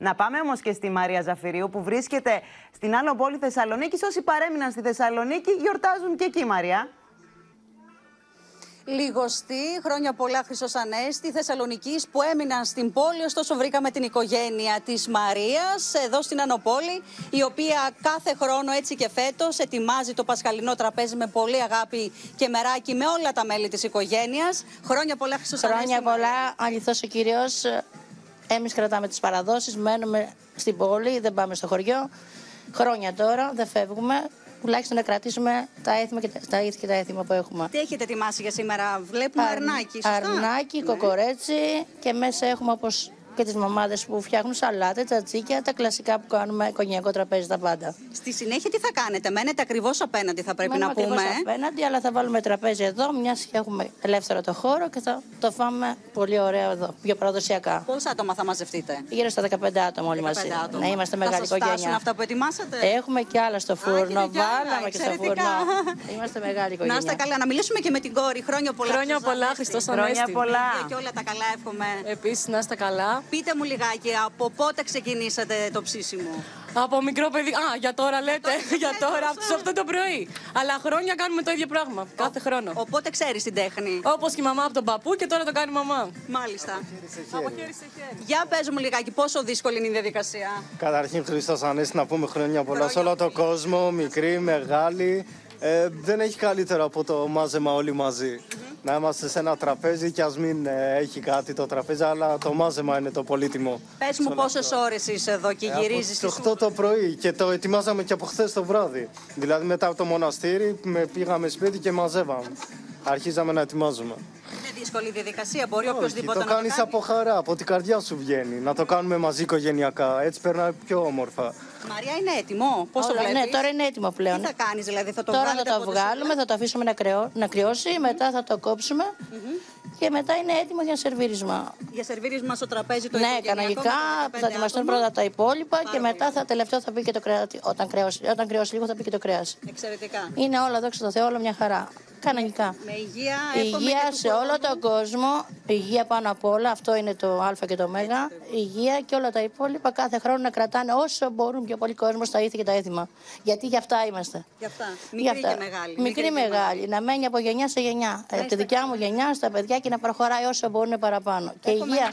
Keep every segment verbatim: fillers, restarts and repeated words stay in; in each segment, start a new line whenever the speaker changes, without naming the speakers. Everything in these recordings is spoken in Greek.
Να πάμε όμως και στη Μαρία Ζαφυρίου που βρίσκεται στην Άνω Πόλη Θεσσαλονίκης. Όσοι παρέμειναν στη Θεσσαλονίκη γιορτάζουν και εκεί, Μαρία.
Λιγοστή, χρόνια πολλά Χρυσός Ανέστη, Θεσσαλονικής που έμειναν στην πόλη. Ωστόσο, βρήκαμε την οικογένεια της Μαρίας εδώ στην Άνω Πόλη, η οποία κάθε χρόνο έτσι και φέτος ετοιμάζει το πασχαλινό τραπέζι με πολύ αγάπη και μεράκι με όλα τα μέλη της οικογένειας. Χρόνια πολλά Χρυσός Ανέστη.
Χρόνια πολλά, αληθώς ο Κύριος. Εμείς κρατάμε τις παραδόσεις, μένουμε στην πόλη, δεν πάμε στο χωριό. Χρόνια τώρα, δεν φεύγουμε. Τουλάχιστον να κρατήσουμε τα έθιμα και τα, ήθη και τα έθιμα που έχουμε.
Τι έχετε ετοιμάσει για σήμερα? Βλέπουμε
Αρ,
αρνάκι, σωστά?
Αρνάκι, ναι. Κοκορέτσι και μέσα έχουμε όπως και τις μαμάδες που φτιάχνουν σαλάτες, τσατσίκια, τα κλασικά που κάνουμε, οικογενειακό τραπέζι, τα πάντα.
Στη συνέχεια τι θα κάνετε? Μένετε ακριβώς απέναντι, θα πρέπει
Μένουμε
να πούμε.
Ακριβώς απέναντι, αλλά θα βάλουμε τραπέζι εδώ, μιας και έχουμε ελεύθερο το χώρο και θα το φάμε πολύ ωραίο εδώ, πιο παραδοσιακά.
Πόσα άτομα θα μαζευτείτε?
Γύρω στα δεκαπέντε άτομα όλοι μαζί.
Άτομα.
Να είμαστε μεγάλη
θα σας
οικογένεια.
φτάσουν αυτά που ετοιμάσατε?
Έχουμε και άλλα στο φούρνο.
Α,
βάλαμε και στο φούρνο. Είμαστε μεγάλη οικογένεια.
Να είστε καλά. Να μιλήσουμε και με την κόρη. Χρόνια πολλά.
Χρόνια πολλά, Χριστός Ανέστη.
Χρόνια πολλά.
Και όλα τα καλά, εύχομαι.
Επίσης, να είστε καλά.
Πείτε μου λιγάκι, από πότε ξεκινήσατε το ψήσιμο?
Από μικρό παιδί. Α, για τώρα λέτε. Για τώρα, από τις οκτώ το πρωί. Αλλά χρόνια κάνουμε το ίδιο πράγμα. Κάθε χρόνο.
Οπότε ξέρεις την τέχνη.
Όπως και η μαμά από τον παππού και τώρα το κάνει η μαμά.
Μάλιστα.
Από χέρι σε χέρι.
Για πες μου λιγάκι, πόσο δύσκολη είναι η διαδικασία?
Καταρχήν, Χριστός Ανέστη, να πούμε χρόνια πολλά σε όλο τον κόσμο, μικρή, μεγάλη. Ε, δεν έχει καλύτερο από το μάζεμα όλοι μαζί. Mm-hmm. Να είμαστε σε ένα τραπέζι και ας μην ε, έχει κάτι το τραπέζι, αλλά το μάζεμα είναι το πολύτιμο.
Πες μου πόσες ώρες είσαι εδώ και ε, γυρίζεις?
Από τις οκτώ το πρωί και το ετοιμάζαμε και από χθες το βράδυ. Δηλαδή μετά από το μοναστήρι με πήγαμε σπίτι και μαζεύαμε. Αρχίζαμε να ετοιμάζουμε.
Είναι δύσκολη η διαδικασία, μπορεί οποιοδήποτε να
το κάνεις από χαρά, από την καρδιά σου βγαίνει. Να το κάνουμε μαζί οικογενειακά, έτσι περνάει πιο όμορφα.
Μαρία, είναι έτοιμο? Πώς το βλέπεις?
Ναι, τώρα είναι έτοιμο πλέον.
Τι θα κάνεις δηλαδή, θα το
τώρα
βγάλετε?
Τώρα θα το βγάλουμε, θα το αφήσουμε να, κρεώ, να κρυώσει, μετά θα το κόψουμε mm-hmm. και μετά είναι έτοιμο για σερβίρισμα.
Για σερβίρισμα στο τραπέζι το
ναι, κανονικά θα ετοιμαστούν πρώτα τα υπόλοιπα. Πάρα και μετά θα, τελευταίο θα πει και το κρέας. Όταν κρυώσει, όταν κρυώσει λίγο θα πει και το κρέας.
Εξαιρετικά.
Είναι όλα, δόξα τω Θεώ, όλα μια χαρά. Κανονικά.
Με υγεία,
υγεία σε όλο τον κόσμο. Υγεία πάνω απ' όλα. Αυτό είναι το Α και το Μ. Υγεία και όλα τα υπόλοιπα κάθε χρόνο να κρατάνε όσο μπορούν πιο πολύ κόσμο στα ήθη και τα έθιμα. Γιατί γι' αυτά είμαστε.
Γι' αυτά. Μικρή αυτά. Και μεγάλη.
Μικρή, Μικρή μεγάλη. μεγάλη. Να μένει από γενιά σε γενιά. Από τη δικιά μου γενιά στα παιδιά και να προχωράει όσο μπορούν παραπάνω. Και υγεία.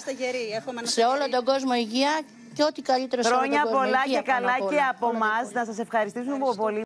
Σε όλο τον κόσμο υγεία και ό,τι καλύτερο σε όλο τον κόσμο.
Χρόνια πολλά και καλά και από εμάς. Να σας ευχαριστήσουμε πολύ.